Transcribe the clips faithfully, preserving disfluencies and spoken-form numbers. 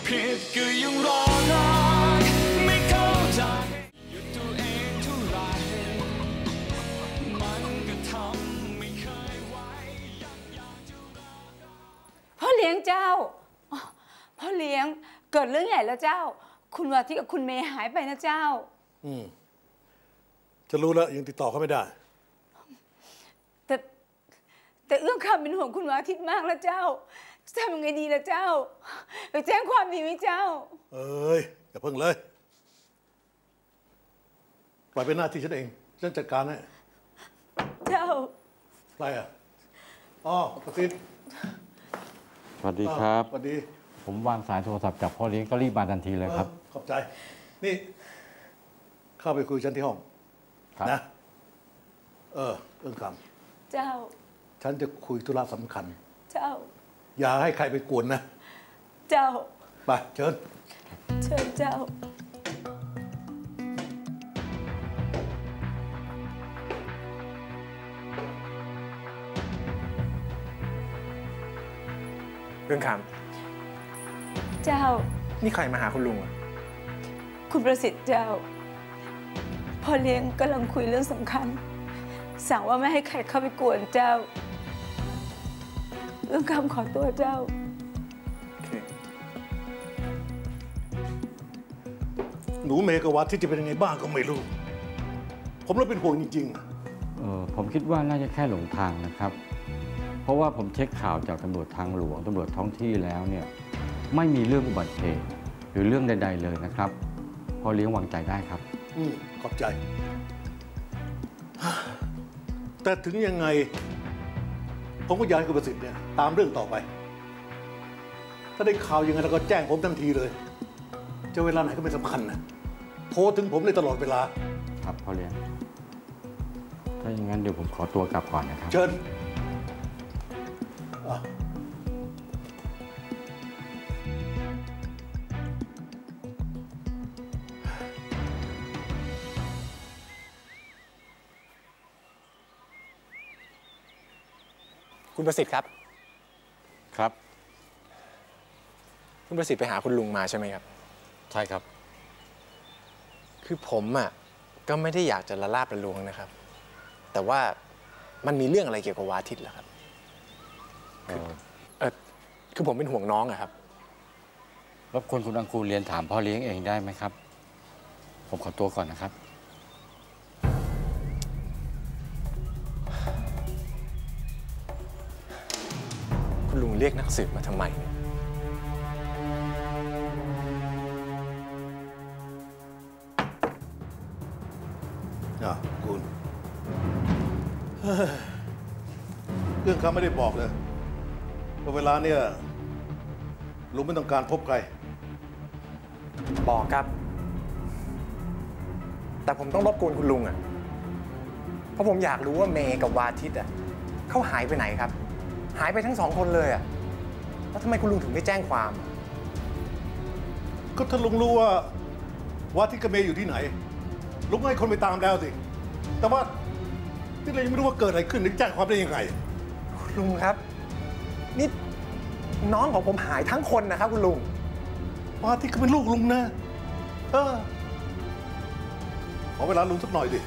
ผิดก็ยังรอรักไม่เข้าใจหยุดตัวเองเท่าไรมันก็ทำไม่เคยไหวยังอยากจะรอพ่อเลี้ยงเจ้าพ่อเลี้ยงเกิดเรื่องใหญ่แล้วเจ้าคุณวาทิกับคุณเมย์หายไปนะเจ้าอืมจะรู้แล้วยังติดต่อเขาไม่ได้แต่แต่เอื้องคำเป็นห่วงคุณวาทิมากแล้วเจ้าจะทำยังไงดีล่ะเจ้าไปแจ้งความดีไหมเจ้าเอ้ยอย่าเพิ่งเลยปล่อยเป็นหน้าที่ฉันเองฉันจัดการให้เจ้าอะไรอ่ะอ๋อประสิทธิ์สวัสดีครับสวัสดีผมวางสายโทรศัพท์จากพ่อเลี้ยงก็รีบมาทันทีเลยครับขอบใจนี่เข้าไปคุยฉันที่ห้องนะเออเอื้องคำเจ้าฉันจะคุยธุระสำคัญเจ้าอย่าให้ใครไปกวนนะเจ้าไปเชิญเชิญเจ้าเรื่องคำเจ้านี่ใครมาหาคุณลุงอ่ะคุณประสิทธิ์เจ้าพ่อเลี้ยงกำลังคุยเรื่องสำคัญสั่งว่าไม่ให้ใครเข้าไปกวนเจ้าเรื่องคำขอตัวเจ้าหนูเมย์กับวัดที่จะเป็นยังไงบ้างก็ไม่รู้ผมเลยเป็นห่วงจริงๆเออผมคิดว่าน่าจะแค่หลงทางนะครับเพราะว่าผมเช็คข่าวจากตำรวจทางหลวงตำรวจท้องที่แล้วเนี่ยไม่มีเรื่องอุบัติเหตุหรือเรื่องใดๆเลยนะครับพอเลี้ยงวางใจได้ครับอืมขอบใจแต่ถึงยังไงผมก็อยากให้คุณประสิทธิ์เนี่ยตามเรื่องต่อไปถ้าได้ข่าวยังไงแล้วก็แจ้งผมทันทีเลยจะเวลาไหนก็ไม่สำคัญนะโทรถึงผมเลยตลอดเวลาครับพ่อเลี้ยงถ้าอย่างนั้นเดี๋ยวผมขอตัวกลับก่อนนะครับเชิญคุณประสิทธิ์ครับครับคุณประสิทธิ์ไปหาคุณลุงมาใช่ไหมครับใช่ครับคือผมอ่ะก็ไม่ได้อยากจะละลาบละลวงนะครับแต่ว่ามันมีเรื่องอะไรเกี่ยวกับวาทิตเหรอครับคือเออคือผมเป็นห่วงน้องอะครับรบกวนคุณอังกูเรียนถามพ่อเลี้ยงเองได้ไหมครับผมขอตัวก่อนนะครับคุณลุงเรียกนักสืบมาทำไมอ่ะคุณเรื่องเขาไม่ได้บอกเลยว่าเวลาเนี่ยลุงไม่ต้องการพบใครบอกครับแต่ผมต้องรบกวนคุณลุงอ่ะเพราะผมอยากรู้ว่าเมย์กับวาทิตอ่ะเขาหายไปไหนครับหายไปทั้งสองคนเลยอ่ะแล้วทำไมคุณลุงถึงไม่แจ้งความก็ถ้าลุงรู้ว่าว่าที่กระเมย์อยู่ที่ไหนลุงให้คนไปตามแล้วสิแต่ว่าที่เรายังไม่รู้ว่าเกิดอะไรขึ้นนึกแจ้งความได้ยังไงลุงครับนี่น้องของผมหายทั้งคนนะครับคุณลุงว่าที่ก็เป็นลูกลุงนะเออขอเวลาลุงสักหน่อยดิ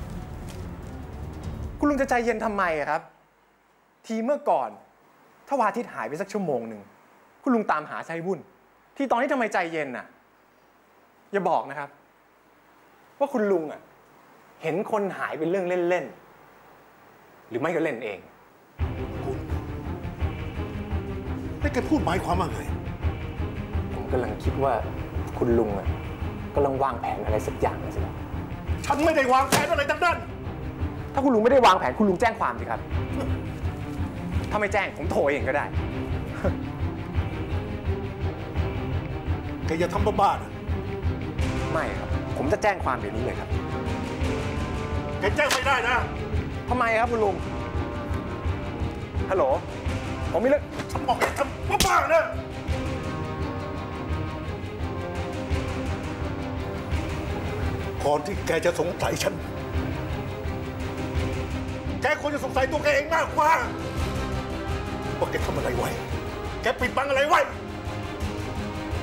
คุณลุงจะใจเย็นทำไมครับทีเมื่อก่อนถ้าวาทิตหายไปสักชั่วโมงหนึ่งคุณลุงตามหาใจวุ่นที่ตอนนี้ทำไมใจเย็นน่ะอย่าบอกนะครับว่าคุณลุงอ่ะเห็นคนหายเป็นเรื่องเล่นๆหรือไม่ก็เล่นเองคุณได้แกพูดหมายความว่าไงผมกำลังคิดว่าคุณลุงอ่ะกำลังวางแผนอะไรสักอย่างสิครับฉันไม่ได้วางแผนอะไรทั้งนั้นถ้าคุณลุงไม่ได้วางแผนคุณลุงแจ้งความสิครับถ้าไม่แจ้งผมโทรเองก็ได้แกอย่าทำบ้าๆนะไม่ครับผมจะแจ้งความเดี๋ยวนี้เลยครับแกแจ้งไม่ได้นะทำไมครับคุณลุงฮัลโหลผมมีเรื่องฉันบอกให้ทำบ้าๆนะก่อนที่แกจะสงสัยฉันแกควรจะสงสัยตัวแกเองมากกว่าว่าแกทำอะไรไว้แกปิดบังอะไรไว้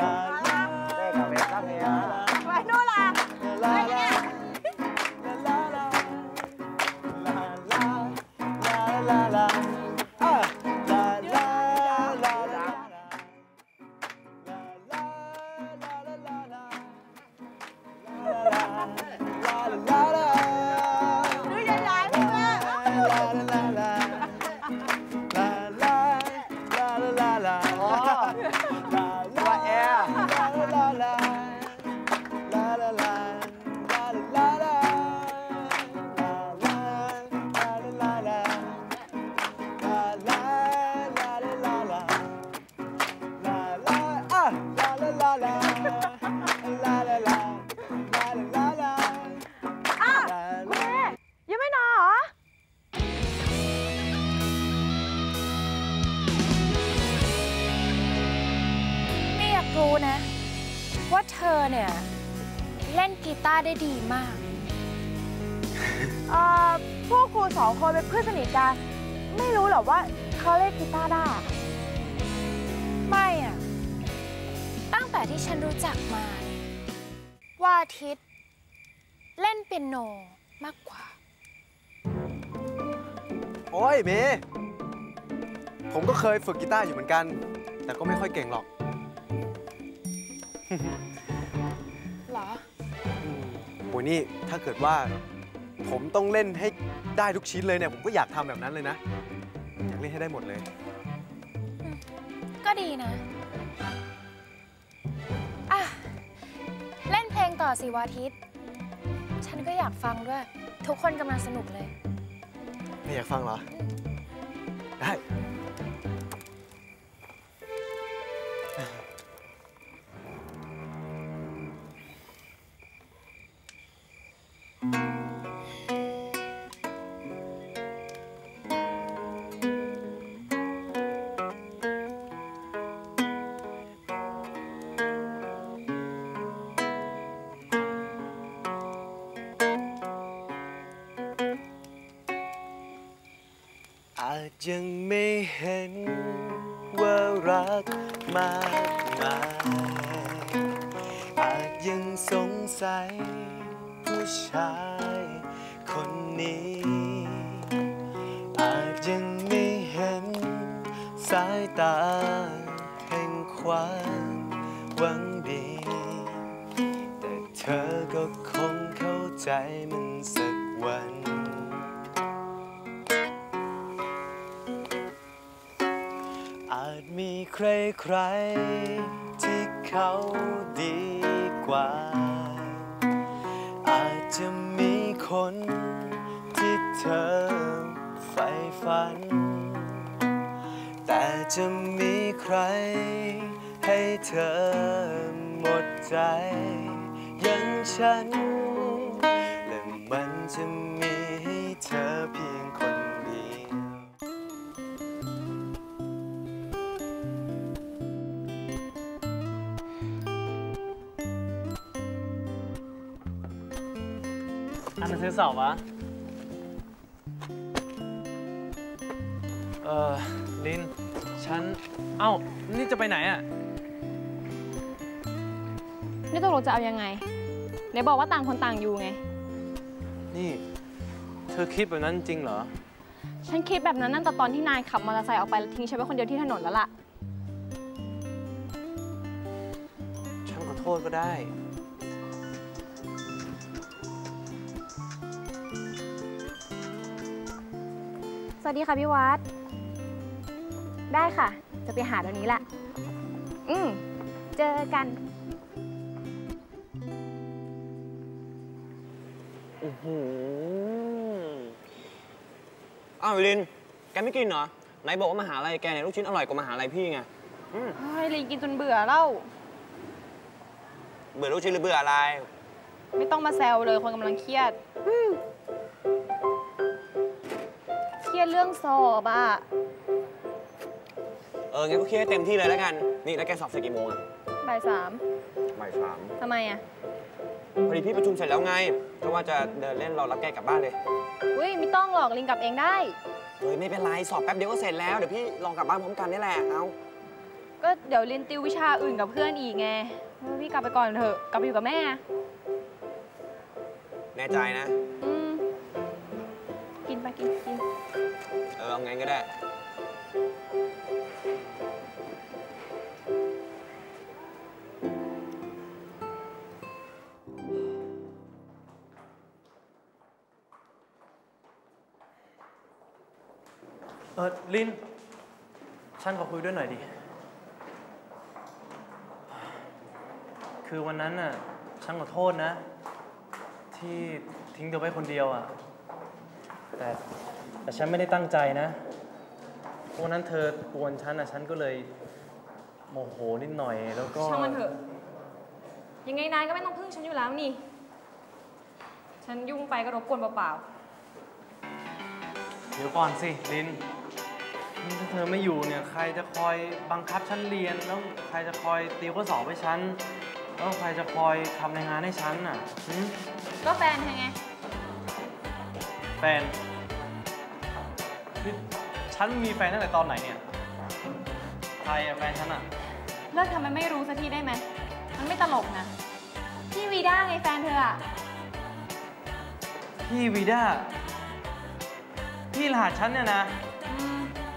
ไปนู่นล่ะไปเนี่ย ดูใหญ่ๆพี่แม่ว่าแอร์อ้าวแม่ยังไม่นอนเหรอไม่อยากรู้นะ ว่าเธอเนี่ย เล่นกีตาร์ได้ดีมากเอ่อ พวกครูสองคนเป็นเพื่อนสนิทกัน ไม่รู้หรอว่าเขาเล่นกีตาร์ได้ไม่อะตั้งแต่ที่ฉันรู้จักมาเนี่ยว่าอาทิตย์เล่นเปียโนมากกว่าโอ้ยเมย์ผมก็เคยฝึกกีตาร์อยู่เหมือนกัน แต่ก็ไม่ค่อยเก่งหรอกเหรอโอ้ยนี่ถ้าเกิดว่าผมต้องเล่นให้ได้ทุกชิ้นเลยเนี่ย ผมก็อยากทำแบบนั้นเลยนะ อยากเล่นให้ได้หมดเลยก็ดีนะ อ่ะ เล่นเพลงต่อสิวาทิตย์ฉันก็อยากฟังด้วย ทุกคนกำลังสนุกเลยไม่อยากฟังเหรอ ได้ อาจยังไม่เห็นว่ารักมากมายอาจยังสงสัยผู้ชายคนนี้ อาจยังไม่เห็นสายตาแห่งความหวังดี แต่เธอก็คงเข้าใจมันสักวัน อาจมีใครใครที่เขาดีกว่า อาจจะมีคนที่เธอใฝ่ฝัน แต่จะมีใครให้เธอหมดใจอย่างฉัน และมันจะมีให้เธอเพียงคนเดียวอ่านหนังสือสอบวะ เออลิน ฉัน เอ้า นี่จะไปไหนอ่ะนี่ตกลงจะเอายังไงไหนบอกว่าต่างคนต่างอยู่ไงนี่ เธอคิดแบบนั้นจริงเหรอฉันคิดแบบนั้นตั้งแต่ตอนที่นายขับมอเตอร์ไซค์ออกไปแล้วทิ้งฉันไว้คนเดียวที่ถนนแล้วล่ะฉันขอโทษก็ได้สวัสดีค่ะพี่วัด ได้ค่ะ จะไปหาเดี๋ยวนี้แหละ อืม เจอกันอือหืออ้าวลิน แกไม่กินเหรอ ไหนบอกว่ามหาลัยแกเนี่ยลูกชิ้นอร่อยกว่ามหาลัยพี่ไงเฮ้ยลิงกินจนเบื่อแล้วเบื่อลูกชิ้นหรือเบื่ออะไรไม่ต้องมาแซวเลยคนกำลังเครียด เครียดเรื่องสอบอ่ะเออ งั้นก็เครียดให้เต็มที่เลยแล้วกัน นี่แล้วแกสอบเสร็จกี่โมงอะบ่ายสามบ่ายสามทำไมอ่ะพอดีพี่ประชุมเสร็จแล้วไง ก็ว่าจะเดินเล่นรอรับแกกลับบ้านเลยอุ้ยไม่ต้องหรอกลิงกลับเองได้เฮ้ยไม่เป็นไร สอบแป๊บเดียวก็เสร็จแล้ว เดี๋ยวพี่ลองกลับบ้านพร้อมกันนี่แหละ เอาก็เดี๋ยวลินติววิชาอื่นกับเพื่อนอีกไงเออพี่กลับไปก่อนเถอะ กลับไปอยู่กับแม่แน่ใจนะอืม กินไปกินกินเออ เอาไงก็ได้เออลิน ฉันขอคุยด้วยหน่อยดิ คือวันนั้นน่ะ ฉันขอโทษนะ ที่ทิ้งเธอไว้คนเดียวอ่ะ แต่แต่ฉันไม่ได้ตั้งใจนะวันนั้นเธอกวนฉันอ่ะ ฉันก็เลยโมโหนิดหน่อยแล้วก็ช่างมันเถอะ ยังไงนายก็ไม่ต้องพึ่งฉันอยู่แล้วนี่ ฉันยุ่งไปก็รบกวนเปล่าเดี๋ยวก่อนสิลินนี่ถ้าเธอไม่อยู่เนี่ยใครจะคอยบังคับฉันเรียนแล้วใครจะคอยติวข้อสอบให้ฉันแล้วใครจะคอยทำรายงานให้ฉันน่ะหืมๆ ก็แฟนเธอไงแฟนนี่ฉันมีแฟนตั้งแต่ตอนไหนเนี่ยใครอะแฟนฉันอะเลิกทำไมไม่รู้สักทีได้ไหม มันไม่ตลกนะ พี่วีด้าไงแฟนเธออะพี่วีด้าพี่รหัสฉันเนี่ยนะอืม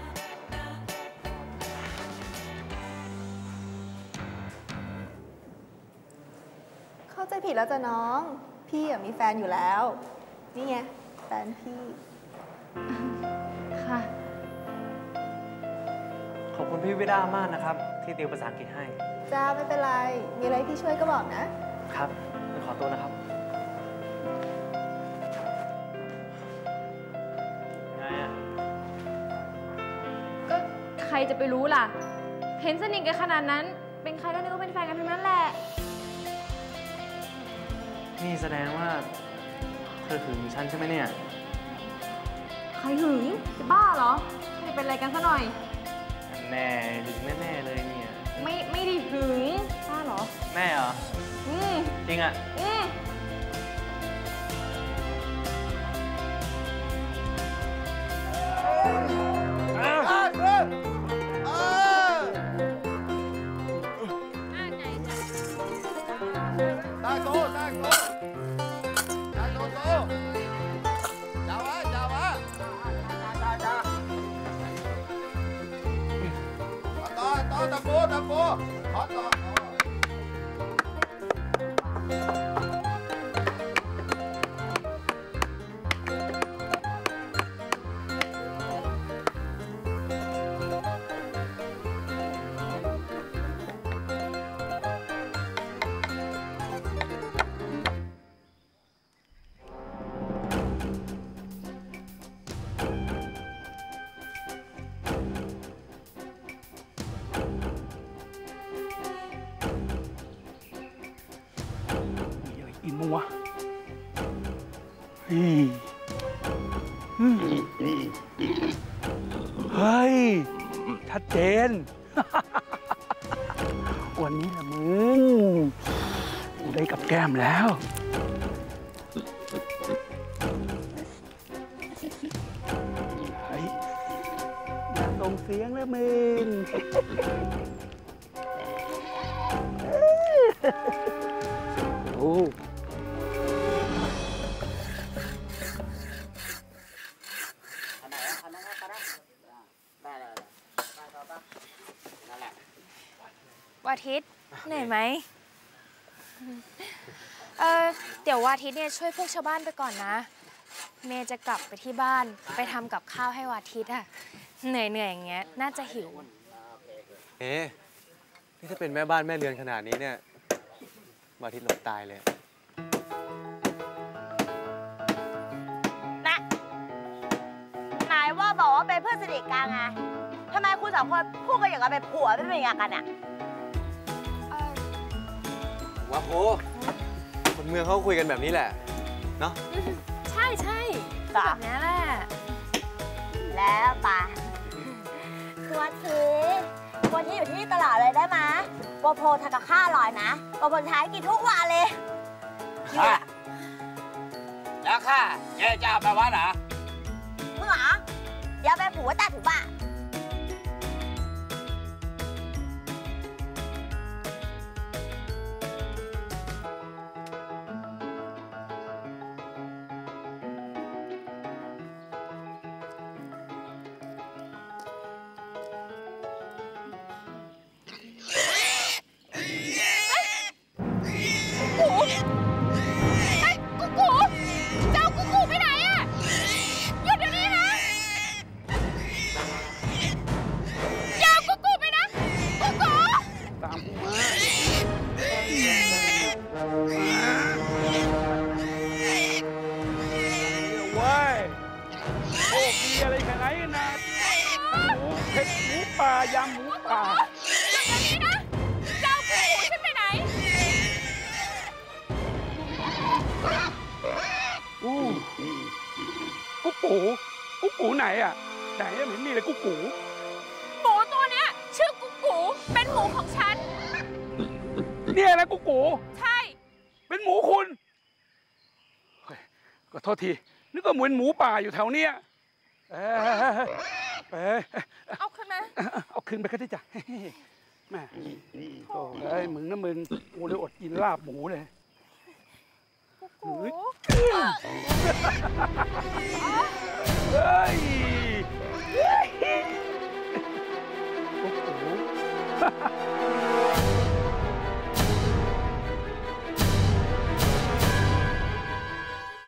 เข้าใจผิดแล้วจ้ะน้อง พี่อะมีแฟนอยู่แล้ว นี่ไงแฟนพี่ค่ะขอบคุณพี่วิด้ามากนะครับที่ติวภาษาอังกฤษให้จ้าไม่เป็นไรมีอะไรพี่ช่วยก็บอกนะครับขอตัวนะครับไงอะก็ใครจะไปรู้ล่ะ เห็นสนิทกันขนาดนั้น เป็นใครก็นึกว่าเป็นแฟนกันทั้งนั้นแหละนี่แสดงว่าเธอหึงฉันใช่ไหมเนี่ยใครหึงจะบ้าเหรอไม่ได้เป็นอะไรกันซะหน่อยแน่หึงแน่ๆเลยเนี่ยไม่ไม่ได้หึงบ้าเหรอแน่เหรออืมจริงอ่ะอืมอินมั้งวะเฮ้ยเฮ้ยชัดเจน วันนี้แหละมึงกูได้กับแก้มแล้วเฮ้ยอย่าส่งเสียงแล้วมึงโอ้วาทิตเหนื่อยไหมเออเดี๋ยววาทิตเนี่ยช่วยพวกชาวบ้านไปก่อนนะ เมย์จะกลับไปที่บ้านไปทำกับข้าวให้วาทิตอะเหนื่อยเหนื่อยอย่างเงี้ยน่าจะหิวเอ๊ะนี่ถ้าเป็นแม่บ้านแม่เรือนขนาดนี้เนี่ยวาทิตหลบตายเลยนะนายว่าบอกว่าเป็นเพื่อนสนิทกันไงทำไมคุณสองคนพูดกันอย่างกับเป็นผัวไม่เป็นอย่างกันอะว้าโหคนเมืองเขาคุยกันแบบนี้แหละเนาะใช่ใช่แบบนี้แหละแล้วป่ะคือวันที่วันที่อยู่ที่ตลาดเลยได้ไหมวโพทำกับข้าวอร่อยนะวโพใช้กินทุกวันเลยค่ะแล้วค่ะเจ๊จะเอาไปวัดเหรอมึงเหรอเดี๋ยวไปผัวตัดถูบ้าป่ายำหมูป่าเจ้าหมูฉันไปไหนอู้กุ๊กกูกุ๊กกูไหนอ่ะไหนไม่เห็นมีเลยกุ๊กกูหมูตัวเนี้ยชื่อกุ๊กกูเป็นหมูของฉันเนี่ยนะกุ๊กกูใช่เป็นหมูคุณก็โทษทีนึกว่าเหมือนหมูป่าอยู่แถวเนี้ยเอ้ยเอาขึ้นมาเอาขึ้นไปก็ได้จ้ะแม่โอ้ยมึงนะมึงกูเลยอดกินลาบหมูเลยโอ้โห